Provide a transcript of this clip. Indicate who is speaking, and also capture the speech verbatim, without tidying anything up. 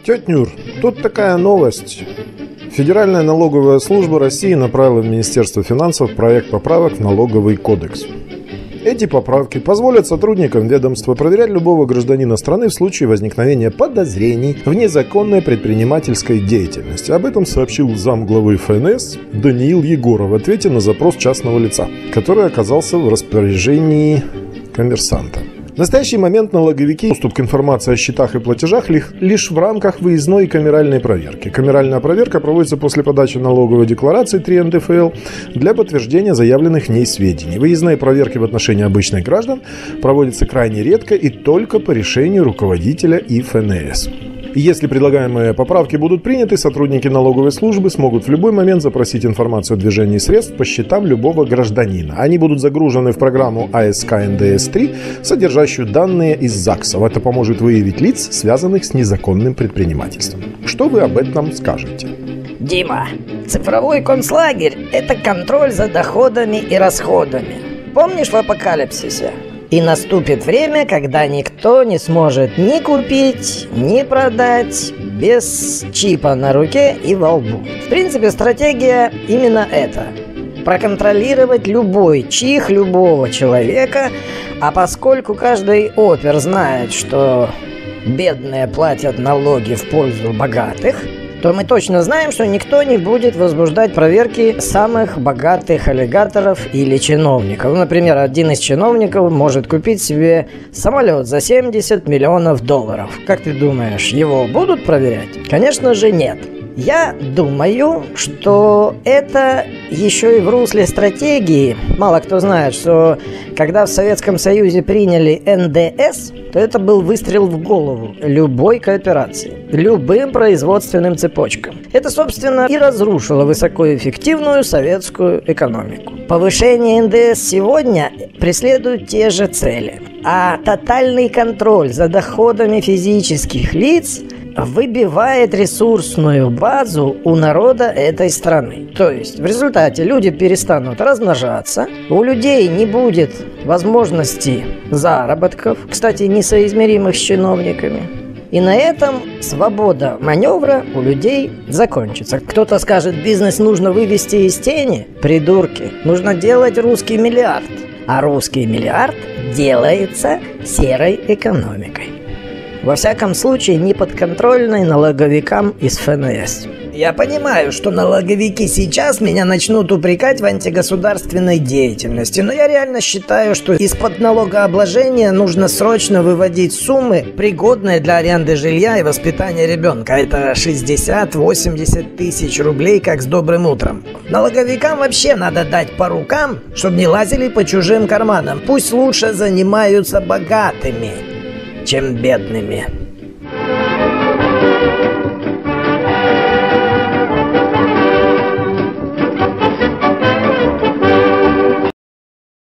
Speaker 1: Тетя Нюр, тут такая новость. Федеральная налоговая служба России направила в Министерство финансов проект поправок в налоговый кодекс. Эти поправки позволят сотрудникам ведомства проверять любого гражданина страны в случае возникновения подозрений в незаконной предпринимательской деятельности. Об этом сообщил замглавы эф эн эс Даниил Егоров в ответе на запрос частного лица, который оказался в распоряжении коммерсанта. В настоящий момент налоговики доступ к информации о счетах и платежах лишь в рамках выездной и камеральной проверки. Камеральная проверка проводится после подачи налоговой декларации три эн дэ эф эл для подтверждения заявленных в ней сведений. Выездные проверки в отношении обычных граждан проводятся крайне редко и только по решению руководителя и эф эн эс. Если предлагаемые поправки будут приняты, сотрудники налоговой службы смогут в любой момент запросить информацию о движении средств по счетам любого гражданина. Они будут загружены в программу а эс ка эн дэ эс три, содержащую данные из ЗАГСов. Это поможет выявить лиц, связанных с незаконным предпринимательством. Что вы об этом скажете?
Speaker 2: Дима, цифровой концлагерь – это контроль за доходами и расходами. Помнишь в «Апокалипсисе»? И наступит время, когда никто не сможет ни купить, ни продать без чипа на руке и во лбу. В принципе, стратегия именно эта. Проконтролировать любой чих любого человека, а поскольку каждый опер знает, что бедные платят налоги в пользу богатых, то мы точно знаем, что никто не будет возбуждать проверки самых богатых аллигаторов или чиновников. Например, один из чиновников может купить себе самолет за семьдесят миллионов долларов. Как ты думаешь, его будут проверять? Конечно же нет. Я думаю, что это еще и в русле стратегии. Мало кто знает, что когда в Советском Союзе приняли эн дэ эс, то это был выстрел в голову любой кооперации, любым производственным цепочкам. Это, собственно, и разрушило высокоэффективную советскую экономику. Повышение эн дэ эс сегодня преследует те же цели, а тотальный контроль за доходами физических лиц выбивает ресурсную базу у народа этой страны. То есть в результате люди перестанут размножаться, у людей не будет возможности заработков, кстати, несоизмеримых с чиновниками. И на этом свобода маневра у людей закончится. Кто-то скажет, бизнес нужно вывести из тени. Придурки, нужно делать русский миллиард. А русский миллиард делается серой экономикой. Во всяком случае, не подконтрольной налоговикам из эф эн эс. Я понимаю, что налоговики сейчас меня начнут упрекать в антигосударственной деятельности, но я реально считаю, что из-под налогообложения нужно срочно выводить суммы, пригодные для аренды жилья и воспитания ребенка. Это шестьдесят-восемьдесят тысяч рублей, как с добрым утром. Налоговикам вообще надо дать по рукам, чтобы не лазили по чужим карманам. Пусть лучше занимаются богатыми, чем бедными.